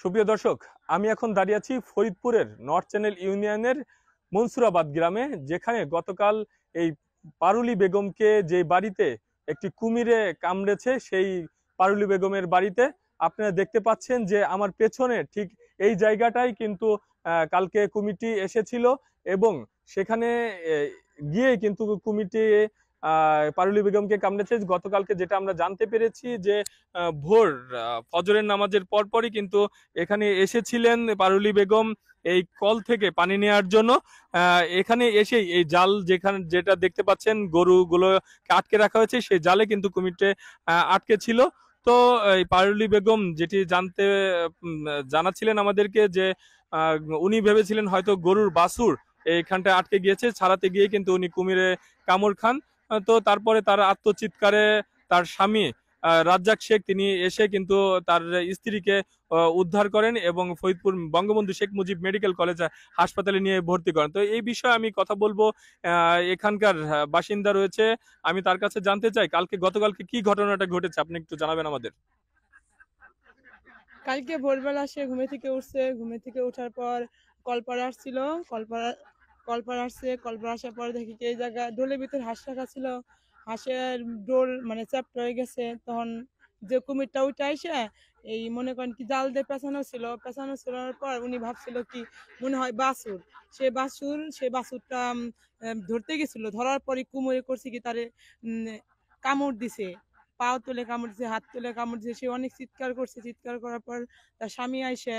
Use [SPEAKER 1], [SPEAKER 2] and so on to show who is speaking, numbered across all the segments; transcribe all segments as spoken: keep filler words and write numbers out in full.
[SPEAKER 1] সুপ্রিয় দর্শক, আমি এখন দাঁড়িয়ে আছি ফরিদপুরের নর্থ চ্যানেল ইউনিয়নের মনসুরাবাদ গ্রামে, যেখানে গতকাল এই পারুলি বেগমকে যে বাড়িতে একটি কুমিরে কামড়েছে, সেই পারুলি বেগমের বাড়িতে আপনারা দেখতে পাচ্ছেন যে আমার পেছনে ঠিক এই জায়গাটাই কিন্তু কালকে কুমিরটি এসেছিল এবং সেখানে গিয়ে কিন্তু কুমিরটি পারুলি বেগমকে কামড়েছে। গতকালকে যেটা আমরা জানতে পেরেছি যে ভোর ফজরের নামাজের পরপরই কিন্তু এখানে এসেছিলেন পারুলি বেগম এই কল থেকে পানি নেওয়ার জন্য। এখানে এসে এই জাল যেখানে যেটা দেখতে পাচ্ছেন গরুগুলো আটকে রাখা হয়েছে, সেই জালে কিন্তু কুমিরটি আটকে ছিল। তো এই পারুলি বেগম যেটি জানতে জানাচ্ছিলেন আমাদেরকে যে উনি ভেবেছিলেন হয়তো গরুর বাছুর এইখানটা আটকে গিয়েছে, ছাড়াতে গিয়ে কিন্তু উনি কুমিরে কামড় খান। তো তারপরে তার আত্মচিৎকারে তার স্বামী রাজ্জাক শেখ তিনি এসে কিন্তু তার স্ত্রীকে উদ্ধার করেন এবং ফরিদপুর বঙ্গবন্ধু শেখ মুজিব মেডিকেল কলেজ হাসপাতালে নিয়ে ভর্তি করেন। তো এই বিষয়ে আমি কথা বলবো, এখানকার বাসিন্দা রয়েছে, আমি তার কাছে জানতে চাই কালকে গতকালকে কি ঘটনাটা ঘটেছে আপনি একটু জানাবেন আমাদের।
[SPEAKER 2] কালকে ভোরবেলা সে ঘুমে থেকে উঠছে, ঘুমে থেকে উঠার পর কলপাড়া আসছিল, কলপাড়া কলপাড়া আসছে, কলপাড়া আসার পর দেখি এই জায়গা ডোলের ভিতর হাঁস রাখা ছিল, হাঁসের ডোল মানে চ্যাপ্টা হয়ে গেছে। তখন যে কুমিরটা উঠে আইসে এই মনে করেন কি জাল দিয়ে পেঁচানো ছিল, পেঁচানো ছিল পর উনি ভাবছিল কি মনে হয় বাছুর, সে বাছুর সে বাছুরটা ধরতে গেছিল, ধরার পরে কুমিরে করছে কি তারে কামড় দিছে, পাও তুলে কামড় দিছে, হাত তুলে কামড় দিছে। সে অনেক চিৎকার করছে, চিৎকার করার পর তার স্বামী আইসে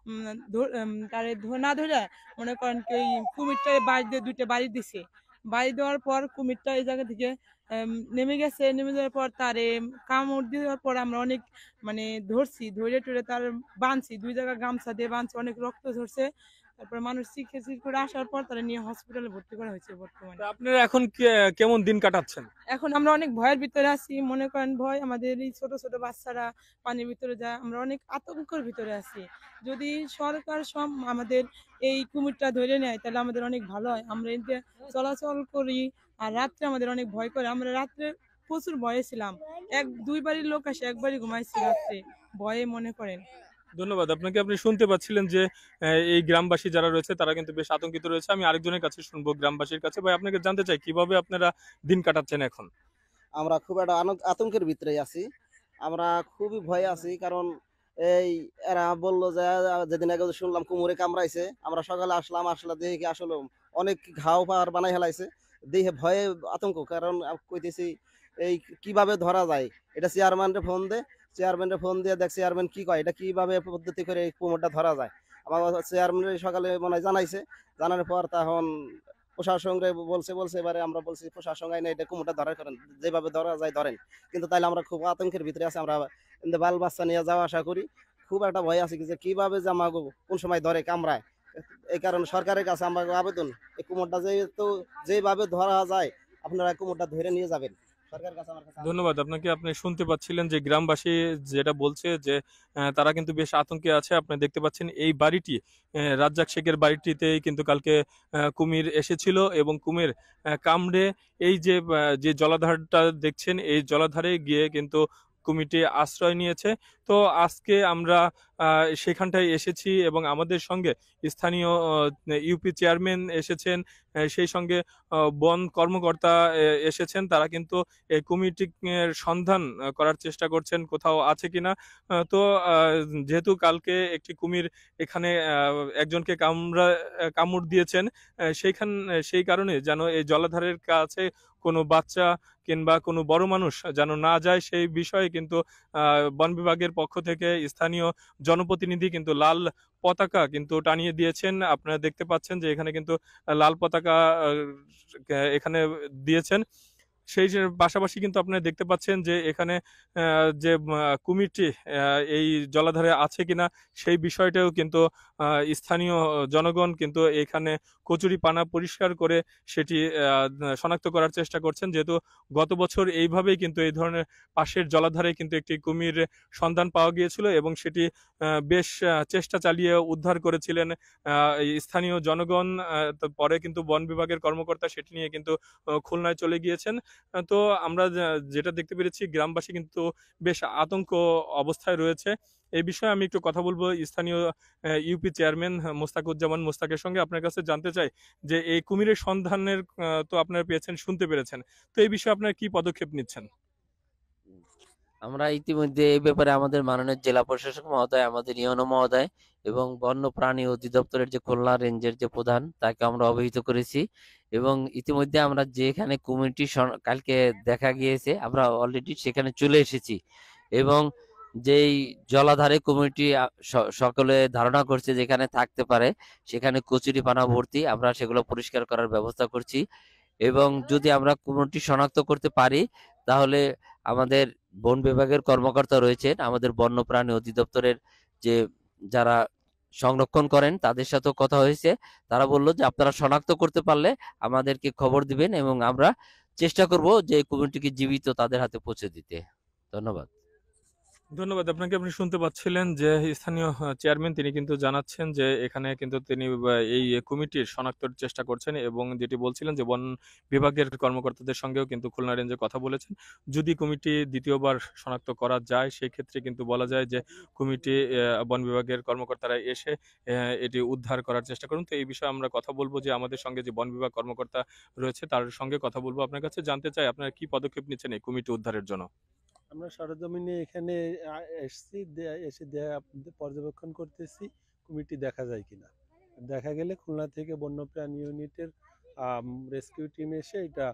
[SPEAKER 2] তারে না ধরে মনে করেন কি কুমিরটা বাড়ি দিয়ে দুইটা বাড়ি দিছে। বাড়ি দেওয়ার পর কুমিরটা এই জায়গা থেকে নেমে গেছে, নেমে যাওয়ার পর তারে কামড় দেওয়ার পর আমরা অনেক মানে ধরছি, ধরে টরে তার বাঁধছি, দুই জায়গা গামছা দিয়ে বাঁধছি, অনেক রক্ত ঝরছে। তারপর মানুষ চিকিৎসা করে আসার পর তারা নিয়ে হসপিটালে ভর্তি করা হয়েছে। বর্তমানে
[SPEAKER 1] আপনারা এখন কেমন দিন কাটাচ্ছেন?
[SPEAKER 2] এখন আমরা অনেক ভয়ের ভিতরে আছি, মনে করেন ভয়, আমাদের এই ছোট ছোট বাচ্চারা পানির ভিতরে যায়, আমরা অনেক আতঙ্কের ভিতরে আছি। যদি সরকার সব আমাদের এই কুমিরটা ধরে নেয় তাহলে আমাদের অনেক ভালো হয়। আমরা এতে চলাচল করি আর রাত্রে আমাদের অনেক ভয় করে, আমরা রাত্রে প্রচুর ভয়ে ছিলাম, এক দুই বাড়ির লোক আসে একবারই ঘুমাইছি রাত্রে ভয়ে মনে করেন।
[SPEAKER 1] ধন্যবাদ আপনাকে। আপনি শুনতে পাচ্ছিলেন যে এই গ্রামবাসী যারা রয়েছে তারা কিন্তু বেশ আতঙ্কিত রয়েছে। আমি আরেকজনের কাছে শুনবো, গ্রামবাসীর কাছে। ভাই, আপনাকে জানতে চাই কিভাবে আপনারা দিন কাটাচ্ছেন এখন?
[SPEAKER 3] আমরা খুব একটা আতঙ্কের ভিতরে আছি, আমরা খুবই ভয়ে আছি, কারণ এই এরা বললো যে যেদিন আগে শুনলাম কুমুরে কামড়াইছে, আমরা সকালে আসলাম, আসলে দেখে আসলে অনেক ঘাও পাহাড় বানাই হেলাইছে, দেখে ভয়ে আতঙ্ক। কারণ কইতেছি এই কিভাবে ধরা যায়, এটা চেয়ারম্যানরে ফোন দে, চেয়ারম্যানরে ফোন দিয়ে দেখ চেয়ারম্যান কি কয়, এটা কিভাবে পদ্ধতি করে এই কুমোরটা ধরা যায়। আমার চেয়ারম্যান সকালে মনে হয় জানাইছে, জানার পর তখন প্রশাসন বলছে বলছে এবারে আমরা বলছি প্রশাসন আইনে এটা কুমোরটা ধরার করেন, যেভাবে ধরা যায় ধরেন। কিন্তু তাইলে আমরা খুব আতঙ্কের ভিতরে আছি, আমরা বাল বাচ্চা নিয়ে যাওয়া আসা করি, খুব একটা ভয় আছে যে কিভাবে যে আমাকে কোন সময় ধরে কামড়ায়। এই কারণে সরকারের কাছে আমার আবেদন, এই কুমোরটা যেহেতু যেভাবে ধরা যায় আপনারা কুমোরটা ধরে নিয়ে যাবেন।
[SPEAKER 1] ধন্যবাদ আপনাকে। আপনি শুনতে পাচ্ছিলেন যে গ্রামবাসী যেটা বলছে যে তারা কিন্তু বেশ আতঙ্কে আছে। আপনি দেখতে পাচ্ছেন এই বাড়িটি রাজ্জাক শেখের বাড়িটিতেই কিন্তু কালকে কুমির এসেছিল এবং কুমির কামড়ে এই যে যে জলাধারটা দেখছেন, এই জলাধারে গিয়ে কিন্তু কুমিরটি আশ্রয় নিয়েছে। তো আজকে আমরা সেখানটায় এসেছি এবং আমাদের সঙ্গে স্থানীয় ইউপি চেয়ারম্যান এসেছেন, সেই সঙ্গে বন কর্মকর্তা এসেছেন। তারা কিন্তু এই কুমিরটির সন্ধান করার চেষ্টা করছেন কোথাও আছে কিনা। তো যেহেতু কালকে একটি কুমির এখানে একজনকে কামড়া কামড় দিয়েছেন, সেইখান সেই কারণে যেন এই জলাধারের কাছে কোনো বাচ্চা কিংবা কোনো বড় মানুষ যেন না যায়, সেই বিষয়ে কিন্তু বন বিভাগের পক্ষ থেকে স্থানীয় জনপ্রতিনিধি কিন্তু লাল পতাকা কিন্তু টানিয়ে দিয়েছেন। আপনারা দেখতে পাচ্ছেন যে এখানে কিন্তু লাল পতাকা এখানে দিয়েছেন। সেই পাশাপাশি কিন্তু আপনারা দেখতে পাচ্ছেন যে এখানে যে কুমিরটি এই জলাধারে আছে কিনা সেই বিষয়টাও কিন্তু স্থানীয় জনগণ কিন্তু এখানে কচুরি পানা পরিষ্কার করে সেটি শনাক্ত করার চেষ্টা করছেন। যেহেতু গত বছর এইভাবেই কিন্তু এই ধরনের পাশের জলাধারে কিন্তু একটি কুমির সন্ধান পাওয়া গিয়েছিল এবং সেটি বেশ চেষ্টা চালিয়ে উদ্ধার করেছিলেন স্থানীয় জনগণ। পরে কিন্তু বন বিভাগের কর্মকর্তা সেটি নিয়ে কিন্তু খুলনায় চলে গিয়েছেন। আহ, তো আমরা যা- যেটা দেখতে পেরেছি গ্রামবাসী কিন্তু বেশ আতঙ্ক অবস্থায় রয়েছে। এই বিষয়ে আমি একটু কথা বলবো স্থানীয় আহ, ইউপি চেয়ারম্যান আহ, মোস্তাকুজ্জামান মোস্তাকের সঙ্গে। আপনার কাছে জানতে চাই যে এই কুমিরের সন্ধানের আহ, তো আপনারা পেয়েছেন, শুনতে পেরেছেন, তো এই বিষয়ে আপনারা কি পদক্ষেপ নিচ্ছেন?
[SPEAKER 4] আমরা ইতিমধ্যে এই ব্যাপারে আমাদের মাননীয় জেলা প্রশাসক মহোদয়, আমাদের ইউনো মহোদয় এবং বন্য প্রাণী অধিদপ্তরের যে খুলনা রেঞ্জের যে প্রধান, তাকে আমরা অবহিত করেছি। এবং ইতিমধ্যে আমরা যেখানে কমিটি কালকে দেখা গিয়েছে, আমরা অলরেডি সেখানে চলে এসেছি। এবং যেই জলাধারে কমিটি সকলে ধারণা করছে যেখানে থাকতে পারে, সেখানে কচুরিপানা ভর্তি, আমরা সেগুলো পরিষ্কার করার ব্যবস্থা করছি। এবং যদি আমরা কোনটি শনাক্ত করতে পারি, তাহলে আমাদের বন বিভাগের কর্মকর্তা রয়েছেন, আমাদের বন্যপ্রাণী অধিদপ্তরের যে যারা সংরক্ষণ করেন তাদের সাথেও কথা হয়েছে। তারা বলল যে আপনারা শনাক্ত করতে পারলে আমাদেরকে খবর দিবেন এবং আমরা চেষ্টা করব যে কুমিরটিকে জীবিত তাদের হাতে পৌঁছে দিতে। ধন্যবাদ।
[SPEAKER 1] ধন্যবাদ আপনাকে। আপনি শুনতে পাচ্ছিলেন যে স্থানীয় আহ, চেয়ারম্যান তিনি কিন্তু জানাচ্ছেন যে এখানে কিন্তু তিনি আহ, এই কমিটির শনাক্তের চেষ্টা করছেন, এবং যেটি বলছিলেন যে বন বিভাগের কর্মকর্তাদের সঙ্গেও কিন্তু খুলনা রেঞ্জে কথা বলেছেন। যদি কমিটি দ্বিতীয়বার শনাক্ত করা যায় সেই ক্ষেত্রে কিন্তু বলা যায় যে কমিটি আহ, বন বিভাগের কর্মকর্তারা এসে আহ, এটি উদ্ধার করার চেষ্টা করুন। তো এই বিষয়ে আমরা কথা বলবো যে আমাদের সঙ্গে যে বন বিভাগ কর্মকর্তা রয়েছে তার সঙ্গে কথা বলবো। আপনার কাছে জানতে চাই আপনারা কি পদক্ষেপ নিচ্ছেন এই কমিটি উদ্ধারের জন্য?
[SPEAKER 5] আমরা সরেজমিনে এখানে আ- এসছি, দে- এসে দে- পর্যবেক্ষণ করতেছি কুমিরটি দেখা যায় কিনা। দেখা গেলে খুলনা থেকে বন্যপ্রাণী ইউনিটের রেস্কিউ টিম এসে এটা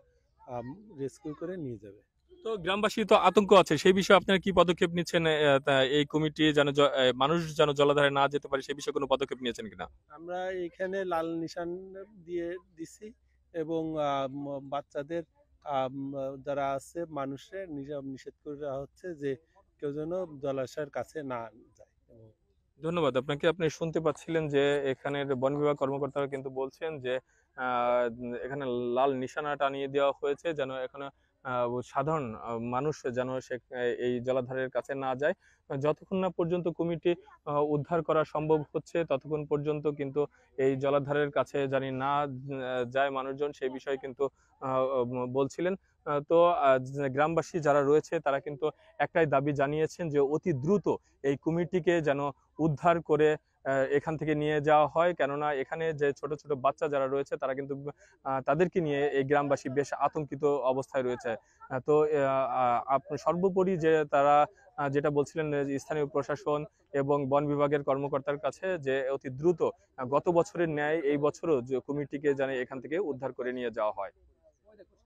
[SPEAKER 5] রেস্কিউ করে নিয়ে যাবে।
[SPEAKER 1] তো গ্রামবাসী তো আতঙ্ক আছে, সেই বিষয়ে আপনারা কি পদক্ষেপ নিচ্ছেন? আহ, তা এই কমিটি যেন জ- আহ, মানুষ যেন জলাধারে না যেতে পারে সেই বিষয়ে কোনো পদক্ষেপ নিয়েছেন কিনা?
[SPEAKER 5] আমরা এখানে লাল নিশান দিয়ে দিছি এবং আহ, ম- বাচ্চাদের আম, যারা আছে মানুষের নিষে- নিষেধ করে দেওয়া হচ্ছে যে কেউ যেন জলাশয়ের কাছে না যায়।
[SPEAKER 1] ধন্যবাদ আপনাকে। আপনি শুনতে পাচ্ছিলেন যে এখানের বন বিভাগ কর্মকর্তারা কিন্তু বলছেন যে আহ, এখানে লাল নিশানা টানিয়ে দেওয়া হয়েছে যেন এখানে আহ, সাধারণ আহ, মানুষ যেন সে এই জলাধারের কাছে না যায়। যতক্ষণ না পর্যন্ত কমিটি আহ, উদ্ধার করা সম্ভব হচ্ছে ততক্ষণ পর্যন্ত কিন্তু এই জলাধারের কাছে জানি না আহ, যায় মানুষজন, সেই বিষয়ে কিন্তু আহ, উম, বলছিলেন। আহ, তো আহ, গ্রামবাসী যারা রয়েছে তারা কিন্তু একটাই দাবি জানিয়েছেন যে অতি দ্রুত এই কমিটিকে যেন উদ্ধার করে আহ, এখান থেকে নিয়ে যাওয়া হয়, কেননা এখানে যে ছোট ছোট বাচ্চা যারা রয়েছে তারা কিন্তু আহ, তাদেরকে নিয়ে এই গ্রামবাসী বেশ আতঙ্কিত অবস্থায় রয়েছে। আহ, তো আহ, আহ, আপ- সর্বোপরি যে তারা আহ, যেটা বলছিলেন যে স্থানীয় প্রশাসন এবং বন বিভাগের কর্মকর্তার কাছে যে অতি দ্রুত আহ, গত বছরের ন্যায় এই বছরও যে কমিটিকে জানে এখান থেকে উদ্ধার করে নিয়ে যাওয়া হয়।